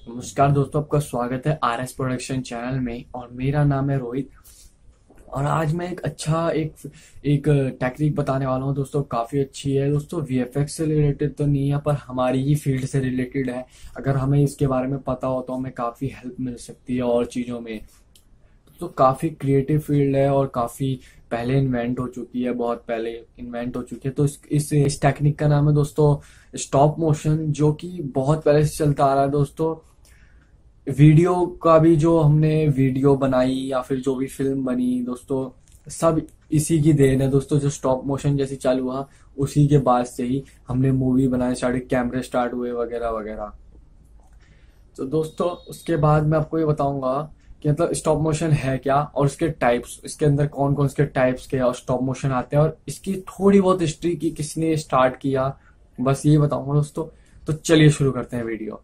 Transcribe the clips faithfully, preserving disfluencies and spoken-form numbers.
नमस्कार दोस्तों, आपका स्वागत है आर एस प्रोडक्शन चैनल में। और मेरा नाम है रोहित। और आज मैं एक अच्छा एक एक टेक्निक बताने वाला हूँ दोस्तों। काफ़ी अच्छी है दोस्तों। वी एफ एक्स से रिलेटेड तो नहीं है, पर हमारी ही फील्ड से रिलेटेड है। अगर हमें इसके बारे में पता हो तो हमें काफ़ी हेल्प मिल सकती है और चीज़ों में। तो काफ़ी क्रिएटिव फील्ड है और काफ़ी पहले इन्वेंट हो चुकी है, बहुत पहले इन्वेंट हो चुकी है। तो इस इस, इस टेक्निक का नाम है दोस्तों स्टॉप मोशन, जो कि बहुत पहले से चलता आ रहा है दोस्तों। वीडियो का भी, जो हमने वीडियो बनाई या फिर जो भी फिल्म बनी दोस्तों, सब इसी की देन है दोस्तों। जो स्टॉप मोशन जैसे चालू हुआ, उसी के बाद से ही हमने मूवी बनाने स्टार्ट, कैमरे स्टार्ट हुए वगैरह वगैरह। तो दोस्तों उसके बाद मैं आपको ये बताऊंगा कि मतलब स्टॉप मोशन है क्या और इसके टाइप्स, इसके अंदर कौन कौन से टाइप्स के और स्टॉप मोशन आते हैं, और इसकी थोड़ी बहुत हिस्ट्री की, किसने स्टार्ट किया, बस ये बताऊंगा दोस्तों। तो चलिए शुरू करते हैं वीडियो।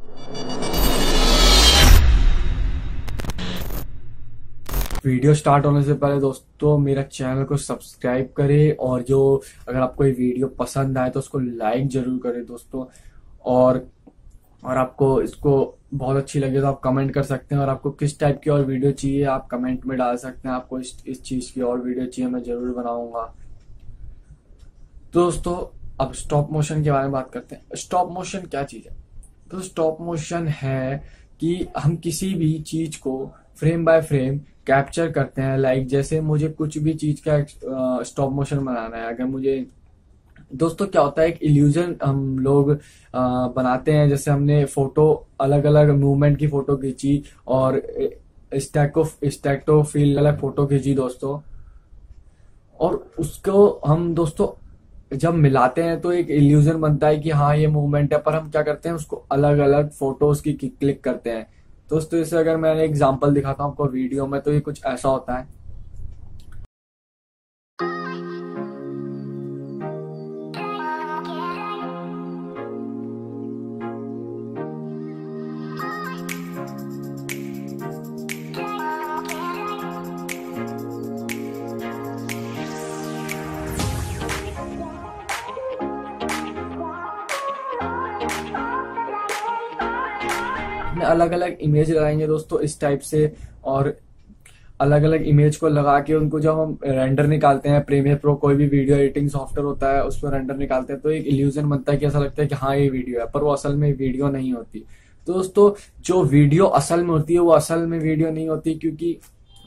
वीडियो स्टार्ट होने से पहले दोस्तों मेरा चैनल को सब्सक्राइब करें, और जो अगर आपको ये वीडियो पसंद आए तो उसको लाइक जरूर करें दोस्तों। और और आपको इसको बहुत अच्छी लगे तो आप कमेंट कर सकते हैं। और आपको किस टाइप की और वीडियो चाहिए आप कमेंट में डाल सकते हैं। आपको इस इस चीज की और वीडियो चाहिए, मैं जरूर बनाऊंगा। तो दोस्तों अब स्टॉप मोशन के बारे में बात करते हैं। स्टॉप मोशन क्या चीज है? तो स्टॉप मोशन है कि हम किसी भी चीज को फ्रेम बाय फ्रेम कैप्चर करते हैं। लाइक जैसे मुझे कुछ भी चीज का स्टॉप मोशन बनाना है, अगर मुझे दोस्तों क्या होता है, एक इल्यूजन हम लोग अ, बनाते हैं। जैसे हमने फोटो, अलग अलग मूवमेंट की फोटो खींची और स्टैको स्टैको फील अलग फोटो खींची दोस्तों, और उसको हम दोस्तों जब मिलाते हैं तो एक इल्यूजन बनता है कि हाँ ये मूवमेंट है। पर हम क्या करते हैं, उसको अलग अलग फोटोज की क्लिक करते हैं दोस्तों। इसे अगर मैंने एग्जांपल दिखाता हूँ आपको वीडियो में, तो ये कुछ ऐसा होता है। अलग अलग इमेज लगाएंगे दोस्तों इस टाइप से, और अलग अलग इमेज को लगा के उनको जब हम रेंडर निकालते हैं, प्रीमियर प्रो कोई भी वीडियो एडिटिंग सॉफ्टवेयर होता है उसमें रेंडर निकालते हैं, तो एक इल्यूजन बनता है कि ऐसा लगता है कि हाँ ये वीडियो है, पर वो असल में वीडियो नहीं होती। तो दोस्तों जो वीडियो असल में होती है वो असल में वीडियो नहीं होती, क्योंकि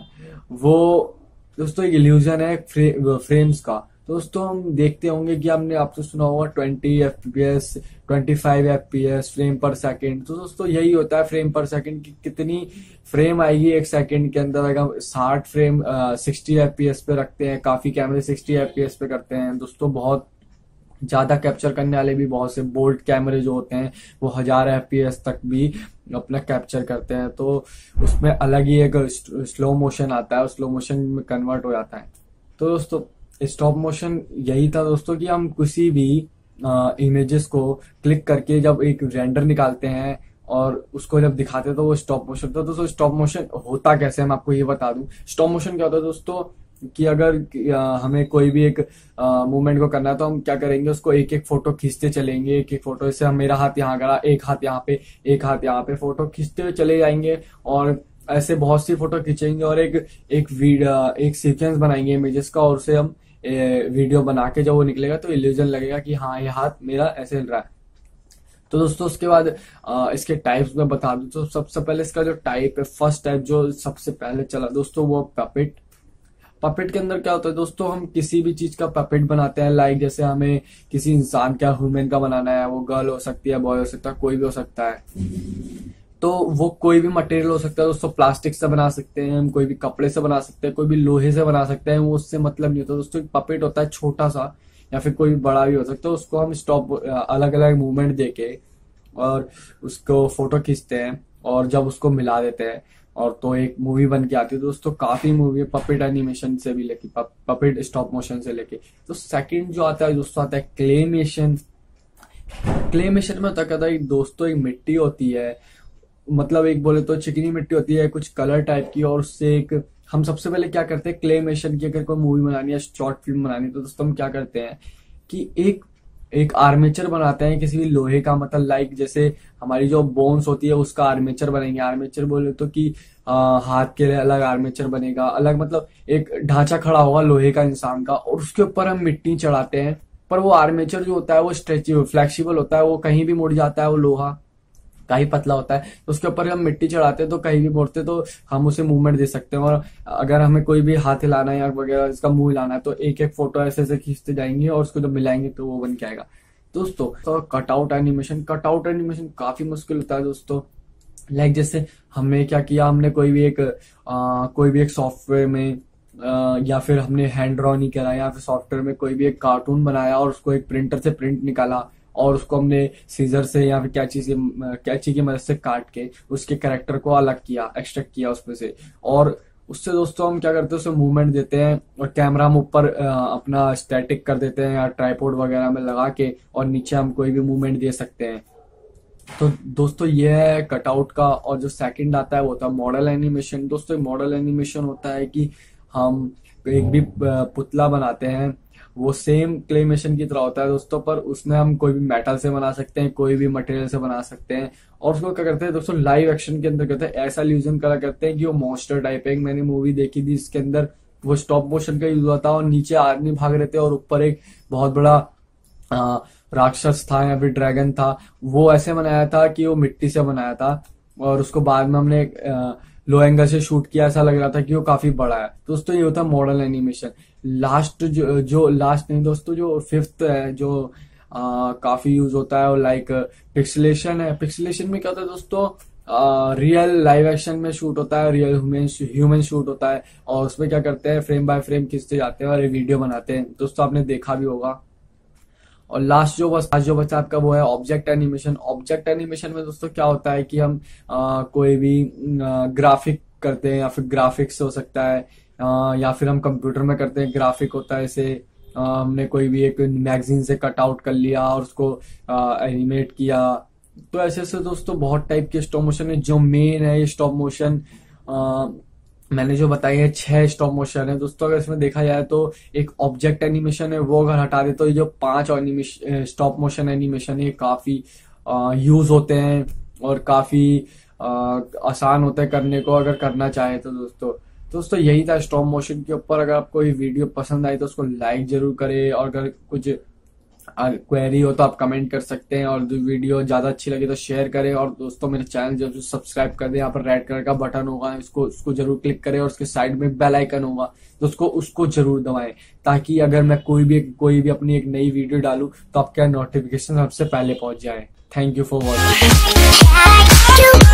वो दोस्तों एक इल्यूजन है फ्रे, फ्रेम्स का। तो दोस्तों हम देखते होंगे कि हमने आपसे सुना होगा twenty F P S, twenty five F P S frame पर सेकेंड। तो दोस्तों यही होता है फ्रेम पर सेकेंड की कितनी फ्रेम आएगी एक सेकेंड के अंदर। अगर साठ frame sixty F P S पे रखते हैं, काफी कैमरे सिक्सटी एफ पी एस पे करते हैं दोस्तों। बहुत ज्यादा कैप्चर करने वाले भी बहुत से बोल्ट कैमरे जो होते हैं वो हजार एफ पी एस तक भी अपना कैप्चर करते हैं। तो उसमें अलग ही एक स्लो मोशन आता है, स्लो मोशन में कन्वर्ट हो जाता है। तो दोस्तों स्टॉप मोशन यही था दोस्तों कि हम किसी भी इमेजेस को क्लिक करके जब एक रेंडर निकालते हैं और उसको जब दिखाते हैं तो वो स्टॉप मोशन था। दोस्तों स्टॉप मोशन होता कैसे, मैं आपको ये बता दूं। स्टॉप मोशन क्या होता है दोस्तों कि अगर आ, हमें कोई भी एक मूवमेंट को करना है तो हम क्या करेंगे, उसको एक एक फोटो खींचते चलेंगे। एक एक फोटो, जैसे हम मेरा हाथ यहाँ करा, एक हाथ यहाँ पे, एक हाथ यहाँ पे, फोटो खींचते हुए चले जाएंगे और ऐसे बहुत सी फोटो खींचेंगे और एक एक वीडियो, एक सीक्वेंस बनाएंगे इमेजेस का, और उसे हम ए, वीडियो बना के जब वो निकलेगा तो इल्यूजन लगेगा कि हाँ ये हाथ मेरा ऐसे हिल रहा है। तो दोस्तों उसके बाद आ, इसके टाइप्स में बता दूं तो सबसे पहले इसका जो टाइप है, फर्स्ट टाइप जो सबसे पहले चला दोस्तों, वो पपेट। पपेट के अंदर क्या होता है दोस्तों, हम किसी भी चीज का पपेट बनाते हैं। लाइक जैसे हमें किसी इंसान का, ह्यूमन का बनाना है, वो गर्ल हो सकती है, बॉय हो सकता है, कोई भी हो सकता है। तो वो कोई भी मटेरियल हो सकता है दोस्तों। प्लास्टिक से बना सकते हैं हम, कोई भी कपड़े से बना सकते हैं, कोई भी लोहे से बना सकते हैं, वो उससे मतलब नहीं होता दोस्तों। एक पपेट होता है छोटा सा, या फिर कोई बड़ा भी हो सकता है। उसको हम स्टॉप, अलग अलग मूवमेंट देके और उसको फोटो खींचते हैं, और जब उसको मिला देते हैं और तो एक मूवी बन के आती है दोस्तों। काफी मूवी है पपेट एनिमेशन से भी लेके, पपेट स्टॉप मोशन से लेके। तो सेकंड जो आता है दोस्तों, आता है क्लेमेशन। क्लेमेशन में होता क्या है दोस्तों, एक मिट्टी होती है, मतलब एक बोले तो चिकनी मिट्टी होती है कुछ कलर टाइप की, और उससे एक हम सबसे पहले क्या करते हैं, क्लेमेशन की अगर कोई मूवी बनानी है, शॉर्ट फिल्म बनानी है, तो दोस्तों हम क्या करते हैं कि एक एक आर्मेचर बनाते हैं किसी भी लोहे का, मतलब लाइक जैसे हमारी जो बोन्स होती है उसका आर्मेचर बनेंगे। आर्मेचर बोले तो कि आ, हाथ के लिए अलग आर्मेचर बनेगा, अलग मतलब एक ढांचा खड़ा होगा लोहे का इंसान का, और उसके ऊपर हम मिट्टी चढ़ाते हैं। पर वो आर्मेचर जो होता है वो स्ट्रेचेबल फ्लेक्सिबल होता है, वो कहीं भी मुड़ जाता है, वो लोहा काफी पतला होता है, तो उसके ऊपर हम मिट्टी चढ़ाते हैं तो कहीं भी मुड़ते तो हम उसे मूवमेंट दे सकते हैं। और अगर हमें कोई भी हाथ हिलाना है या वगैरह इसका मुंह हिलाना है तो एक एक फोटो ऐसे ऐसे खींचते जाएंगे और उसको जब मिलाएंगे तो वो बन के आएगा दोस्तों। तो कटआउट एनिमेशन, कटआउट एनिमेशन काफी मुश्किल होता है दोस्तों। लाइक जैसे हमने क्या किया, हमने कोई भी एक आ, कोई भी एक सॉफ्टवेयर में आ, या फिर हमने हैंड ड्रॉ नहीं करा, या फिर सॉफ्टवेयर में कोई भी एक कार्टून बनाया और उसको एक प्रिंटर से प्रिंट निकाला और उसको हमने सीजर से या फिर कैंची से कैंची की मदद से काट के उसके कैरेक्टर को अलग किया, एक्सट्रैक्ट किया उसमें से, और उससे दोस्तों हम क्या करते हैं, उसे मूवमेंट देते हैं और कैमरा हम ऊपर अपना स्टैटिक कर देते हैं या ट्राइपॉड वगैरह में लगा के, और नीचे हम कोई भी मूवमेंट दे सकते हैं। तो दोस्तों ये है कटआउट का। और जो सेकंड आता है वो होता है मॉडल एनिमेशन। दोस्तों मॉडल एनिमेशन होता है कि हम एक भी पुतला बनाते हैं, वो सेम क्लेमेशन की तरह होता है दोस्तों, पर उसमें हम कोई भी मेटल से बना सकते हैं, कोई भी मटेरियल से बना सकते हैं, और उसको क्या करते हैं दोस्तों लाइव एक्शन के अंदर करते हैं, ऐसा इल्यूजन करा करते हैं कि वो मॉन्स्टर टाइप है। एक मैंने मूवी देखी थी इसके अंदर वो स्टॉप मोशन का यूज हुआ था और नीचे आदमी भाग रहे थे और ऊपर एक बहुत बड़ा आ, राक्षस था या फिर ड्रैगन था। वो ऐसे बनाया था कि वो मिट्टी से बनाया था और उसको बाद में हमने लो एंगल से शूट किया, ऐसा लग रहा था कि वो काफी बड़ा है। दोस्तों ये होता है मॉडल एनिमेशन। लास्ट जो जो लास्ट नहीं दोस्तों, जो फिफ्थ है जो आ, काफी यूज होता है वो लाइक पिक्सलेशन है। पिक्सलेशन में क्या होता है दोस्तों, रियल लाइव एक्शन में शूट होता है, रियल ह्यूमन ह्यूमन शूट होता है, और उसमें क्या करते हैं फ्रेम बाय फ्रेम खींचते जाते हैं और वीडियो बनाते हैं। दोस्तों आपने देखा भी होगा। और लास्ट जो बस जो बचा आपका वो है ऑब्जेक्ट एनिमेशन। ऑब्जेक्ट एनिमेशन में दोस्तों क्या होता है कि हम आ, कोई भी ग्राफिक करते हैं, या फिर ग्राफिक्स हो सकता है, आ, या फिर हम कंप्यूटर में करते हैं ग्राफिक होता है। जैसे हमने कोई भी एक मैगजीन से कट आउट कर लिया और उसको एनिमेट किया। तो ऐसे ऐसे दोस्तों बहुत टाइप के स्टॉप मोशन है। जो मेन है ये स्टॉप मोशन मैंने जो बताई है छह स्टॉप मोशन है दोस्तों। अगर इसमें देखा जाए तो एक ऑब्जेक्ट एनिमेशन है, वो अगर हटा दे तो ये जो पांच स्टॉप मोशन एनिमेशन है काफी यूज होते हैं और काफी आ, आसान होते हैं करने को अगर करना चाहे तो। दोस्तों दोस्तों यही था स्टॉप मोशन के ऊपर। अगर आपको ये वीडियो पसंद आई तो उसको लाइक जरूर करें, और अगर कुछ क्वेरी हो तो आप कमेंट कर सकते हैं, और वीडियो ज्यादा अच्छी लगी तो शेयर करें। और दोस्तों मेरे चैनल जरूर सब्सक्राइब कर दें, यहाँ पर रेड कलर का बटन होगा, इसको उसको जरूर क्लिक करें, और उसके साइड में बेल आइकन होगा तो उसको उसको जरूर दबाएं, ताकि अगर मैं कोई भी कोई भी अपनी एक नई वीडियो डालूं तो आपका नोटिफिकेशन सबसे पहले पहुंच जाए। Thank you for watching.